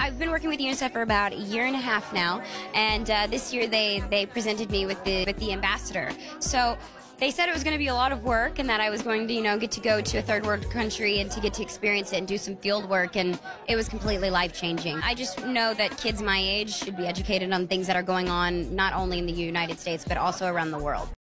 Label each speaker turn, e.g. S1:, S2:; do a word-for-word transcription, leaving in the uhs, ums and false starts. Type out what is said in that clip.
S1: I've been working with UNICEF for about a year and a half now, and uh, this year they, they presented me with the, with the ambassador. So they said it was going to be a lot of work and that I was going to, you know, get to go to a third world country and to get to experience it and do some field work, and it was completely life-changing. I just know that kids my age should be educated on things that are going on not only in the United States but also around the world.